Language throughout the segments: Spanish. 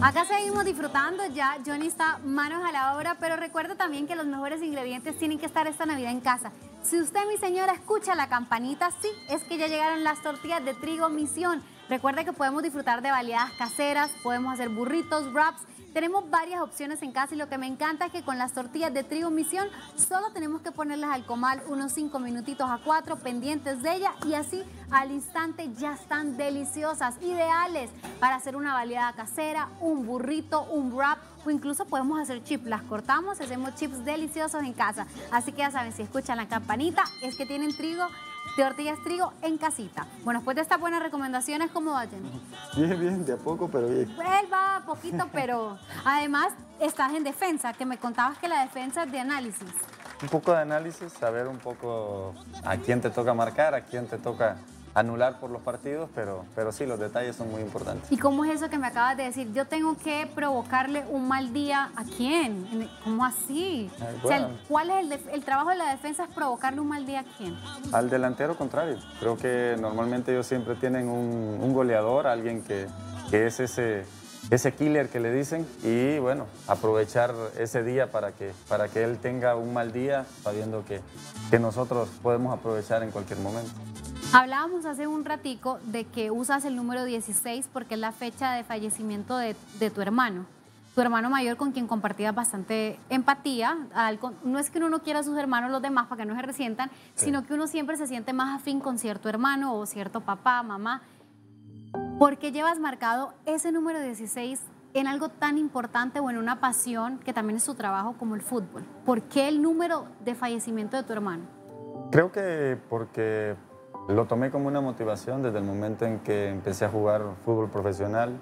Acá seguimos disfrutando, ya Johnny está manos a la obra, pero recuerda también que los mejores ingredientes tienen que estar esta Navidad en casa. Si usted, mi señora, escucha la campanita, sí, es que ya llegaron las tortillas de trigo Misión. Recuerda que podemos disfrutar de baleadas caseras, podemos hacer burritos, wraps. Tenemos varias opciones en casa y lo que me encanta es que con las tortillas de trigo Misión solo tenemos que ponerlas al comal unos 5 minutitos a 4 pendientes de ella y así al instante ya están deliciosas, ideales para hacer una baleada casera, un burrito, un wrap o incluso podemos hacer chips. Las cortamos y hacemos chips deliciosos en casa. Así que ya saben, si escuchan la campanita es que tienen trigo, tortillas trigo en casita. Bueno, después de estas buenas recomendaciones, ¿cómo va, Jenny? Bien, bien, de a poco, pero bien. Él va poquito, pero además estás en defensa, que me contabas que la defensa es de análisis. Un poco de análisis, saber un poco a quién te toca marcar, a quién te toca anular por los partidos, pero sí, los detalles son muy importantes. ¿Y cómo es eso que me acabas de decir? Yo tengo que provocarle un mal día ¿a quién? ¿Cómo así? Bueno. O sea, ¿cuál es el trabajo de la defensa? Es provocarle un mal día ¿a quién? Al delantero contrario. Creo que normalmente ellos siempre tienen un goleador, alguien que es ese killer que le dicen y bueno, aprovechar ese día para que él tenga un mal día sabiendo que nosotros podemos aprovechar en cualquier momento. Hablábamos hace un ratico de que usas el número 16 porque es la fecha de fallecimiento de tu hermano mayor con quien compartías bastante empatía. No es que uno no quiera a sus hermanos los demás para que no se resientan, sí, sino que uno siempre se siente más afín con cierto hermano o cierto papá, mamá. ¿Por qué llevas marcado ese número 16 en algo tan importante o en una pasión que también es su trabajo como el fútbol? ¿Por qué el número de fallecimiento de tu hermano? Creo que porque lo tomé como una motivación desde el momento en que empecé a jugar fútbol profesional,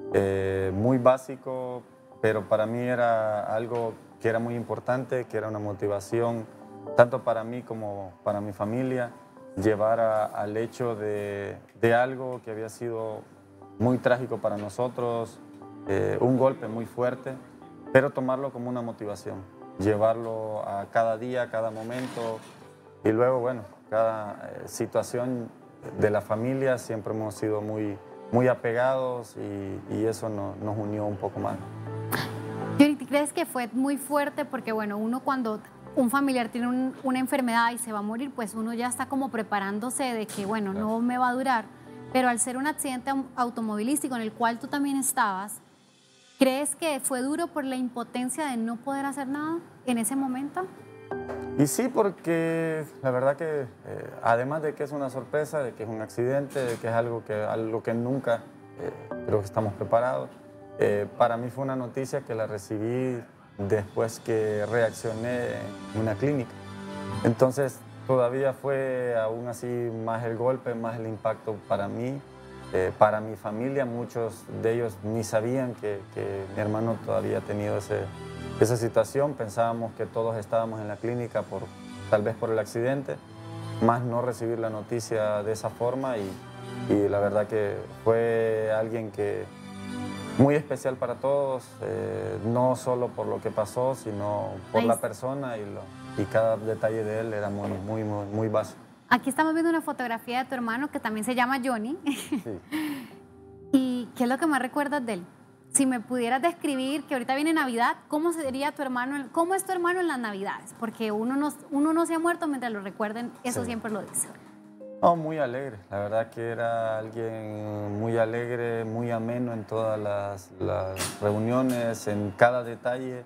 muy básico, pero para mí era algo que era muy importante, que era una motivación tanto para mí como para mi familia, llevar al hecho de algo que había sido muy trágico para nosotros, un golpe muy fuerte, pero tomarlo como una motivación, llevarlo a cada día, a cada momento y luego, bueno, cada situación de la familia siempre hemos sido muy apegados y eso nos unió un poco más. Johnny, ¿te crees que fue muy fuerte? Porque bueno, uno cuando un familiar tiene una enfermedad y se va a morir, pues uno ya está como preparándose de que bueno, no me va a durar. Pero al ser un accidente automovilístico en el cual tú también estabas, ¿crees que fue duro por la impotencia de no poder hacer nada en ese momento? Y sí, porque la verdad que además de que es una sorpresa, de que es un accidente, de que es algo que nunca creo que estamos preparados, para mí fue una noticia que la recibí después que reaccioné en una clínica. Entonces todavía fue aún así más el golpe, más el impacto para mí, para mi familia. Muchos de ellos ni sabían que mi hermano todavía ha tenido esa situación. Pensábamos que todos estábamos en la clínica tal vez por el accidente, más no recibir la noticia de esa forma y la verdad que fue alguien que muy especial para todos, no solo por lo que pasó, sino por la persona y cada detalle de él era muy básico. Aquí estamos viendo una fotografía de tu hermano que también se llama Johnny. Sí. ¿Y qué es lo que más recuerdas de él? Si me pudieras describir, que ahorita viene Navidad, ¿cómo sería tu hermano? ¿Cómo es tu hermano en las Navidades? Porque uno no se ha muerto mientras lo recuerden, eso sí, siempre lo dice. No, muy alegre. La verdad que era alguien muy alegre, muy ameno en todas las reuniones, en cada detalle.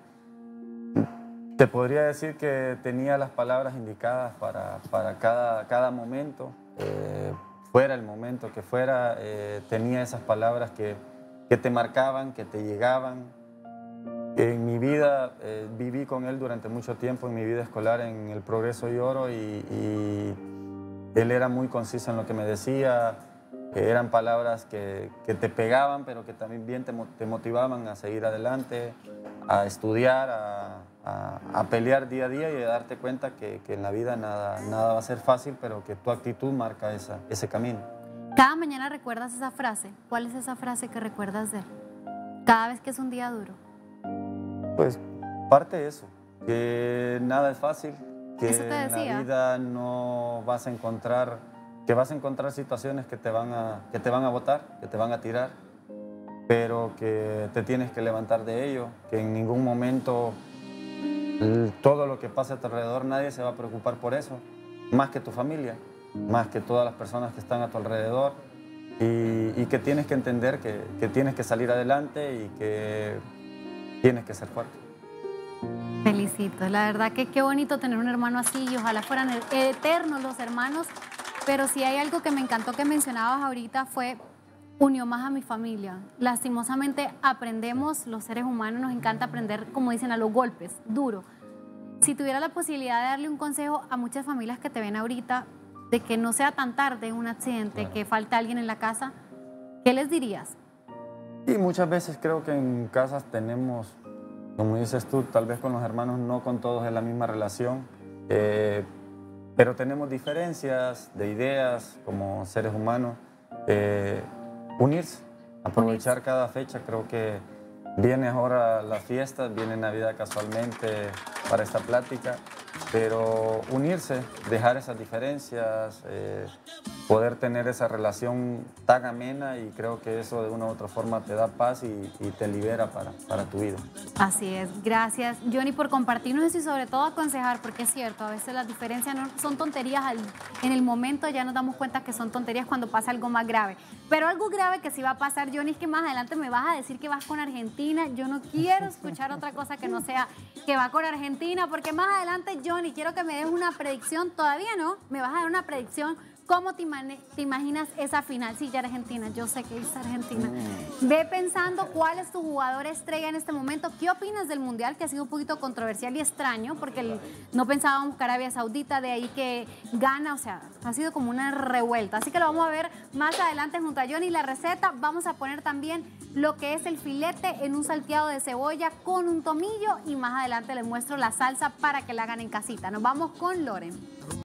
Te podría decir que tenía las palabras indicadas para cada momento. Fuera el momento que fuera, tenía esas palabras que te marcaban, que te llegaban. En mi vida, viví con él durante mucho tiempo en mi vida escolar en el Progreso y Oro y él era muy conciso en lo que me decía, eran palabras que te pegaban, pero que también bien te motivaban a seguir adelante, a estudiar, a pelear día a día y a darte cuenta que en la vida nada va a ser fácil, pero que tu actitud marca ese camino. Cada mañana recuerdas esa frase. ¿Cuál es esa frase que recuerdas de él? Cada vez que es un día duro. Pues parte de eso, que nada es fácil, que en la vida no vas a encontrar, que vas a encontrar situaciones que te van a botar, que te van a tirar, pero que te tienes que levantar de ello, que en ningún momento todo lo que pasa a tu alrededor nadie se va a preocupar por eso, más que tu familia, más que todas las personas que están a tu alrededor, y que tienes que entender que tienes que salir adelante y que tienes que ser fuerte. Felicito, la verdad que qué bonito tener un hermano así y ojalá fueran eternos los hermanos, pero si hay algo que me encantó que mencionabas ahorita fue unió más a mi familia. Lastimosamente aprendemos, los seres humanos nos encanta aprender, como dicen, a los golpes, duro. Si tuviera la posibilidad de darle un consejo a muchas familias que te ven ahorita, de que no sea tan tarde un accidente, Claro. que falte alguien en la casa, ¿qué les dirías? Y muchas veces creo que en casas tenemos, como dices tú, tal vez con los hermanos no con todos es la misma relación, pero tenemos diferencias de ideas como seres humanos. Unirse, aprovechar cada fecha. Creo que viene ahora la fiesta, viene Navidad casualmente para esta plática, pero unirse, dejar esas diferencias, poder tener esa relación tan amena, y creo que eso de una u otra forma te da paz y te libera para tu vida. Así es, gracias Johnny por compartirnos eso y sobre todo aconsejar, porque es cierto, a veces las diferencias no son tonterías, en el momento ya nos damos cuenta que son tonterías cuando pasa algo más grave. Pero algo grave que sí va a pasar, Johnny, es que más adelante me vas a decir que vas con Argentina. Yo no quiero escuchar otra cosa que no sea que va con Argentina, porque más adelante, Johnny, quiero que me des una predicción, todavía no, me vas a dar una predicción. ¿Cómo te imaginas esa final? Sí, ya Argentina, yo sé que es Argentina. Ve pensando cuál es tu jugador estrella en este momento. ¿Qué opinas del Mundial, que ha sido un poquito controversial y extraño? Porque no pensábamos que Arabia Saudita, de ahí que gana, o sea, ha sido como una revuelta. Así que lo vamos a ver más adelante junto a Johnny. La receta, vamos a poner también lo que es el filete en un salteado de cebolla con un tomillo, y más adelante les muestro la salsa para que la hagan en casita. Nos vamos con Loren.